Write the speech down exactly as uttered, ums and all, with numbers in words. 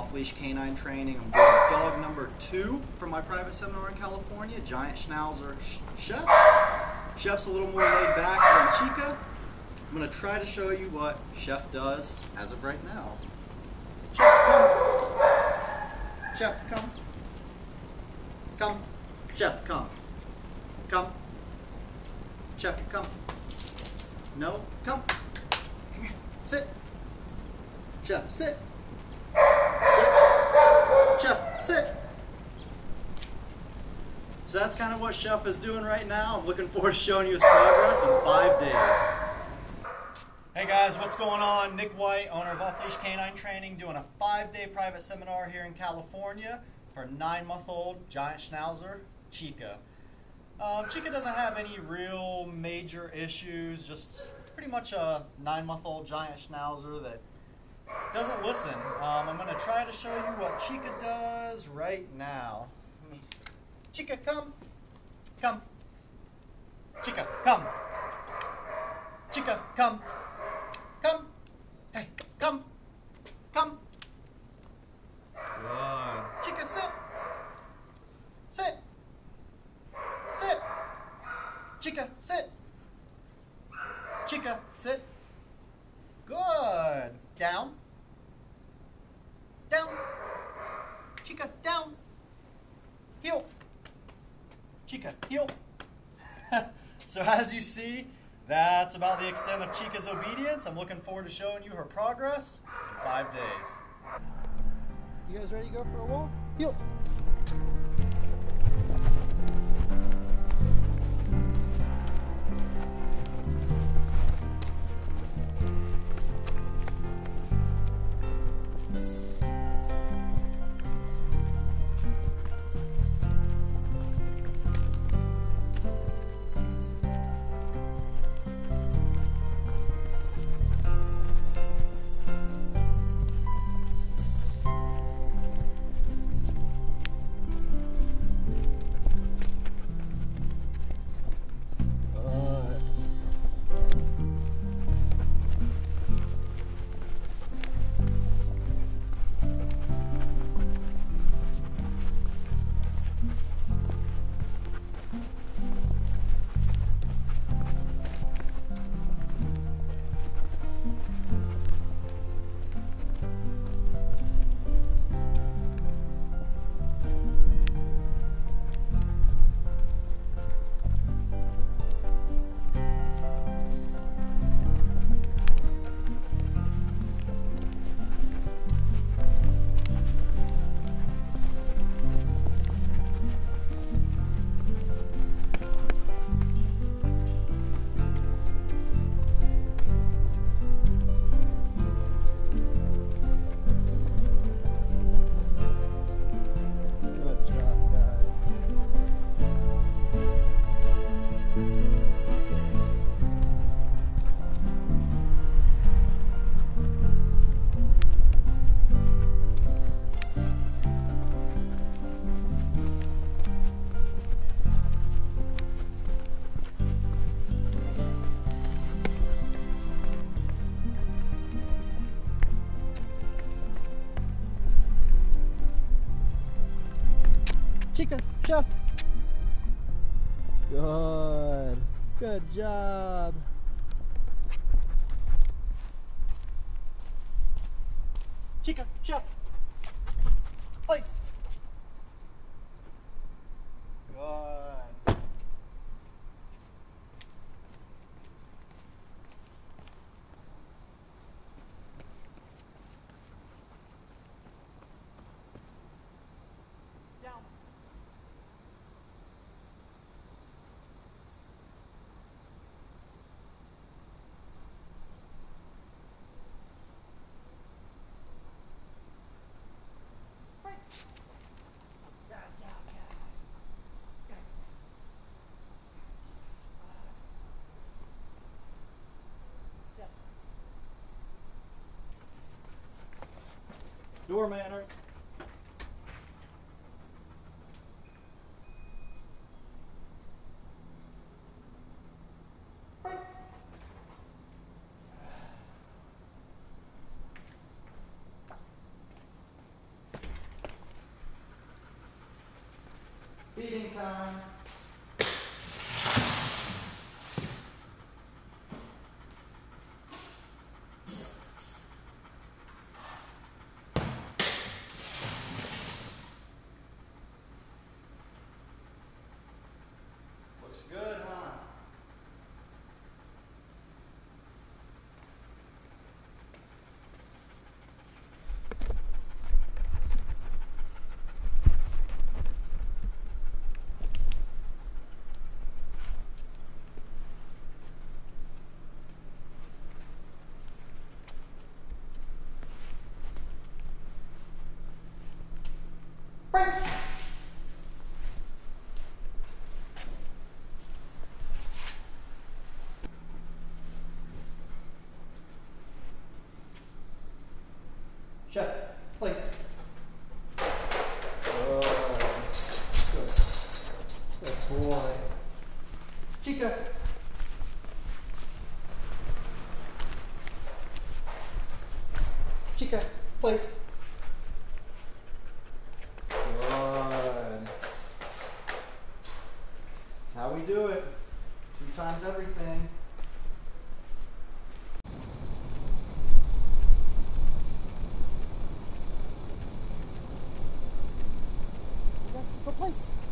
off-leash canine training. I'm doing dog number two for my private seminar in California, Giant Schnauzer Chef. Chef's a little more laid back than Chica. I'm going to try to show you what Chef does as of right now. Chef, come. Chef, come. Come. Chef, come. Come. Chef, come. No, come. Come here. Sit. Chef, sit. Sit. Chef, sit. So that's kind of what Chef is doing right now. I'm looking forward to showing you his progress in five days. Hey guys, what's going on? Nick White, owner of Off Leash Canine Training, doing a five-day private seminar here in California for nine-month-old Giant Schnauzer, Chica. Um, Chica doesn't have any real major issues, just pretty much a nine-month-old Giant Schnauzer that doesn't listen. Um, I'm going to try to show you what Chica does right now. Chica, come. Come. Chica, come. Chica, come. Come. Hey, come. Come. Good. Chica, sit. Sit. Sit. Chica, sit. Chica, sit. Good. Down. Down. Chica, down. Heel. Chica, heel. So as you see, that's about the extent of Chica's obedience. I'm looking forward to showing you her progress in five days. You guys ready to go for a walk? Heel. Chica, Chef. Good. Good job. Chica, Chef. Place. Good. Down. Door manners. Feeding time. Looks good, huh? Break! Chef, place. Good. Good. Good boy. Chica. Chica, place. Good. That's how we do it. Two times everything. That's the place.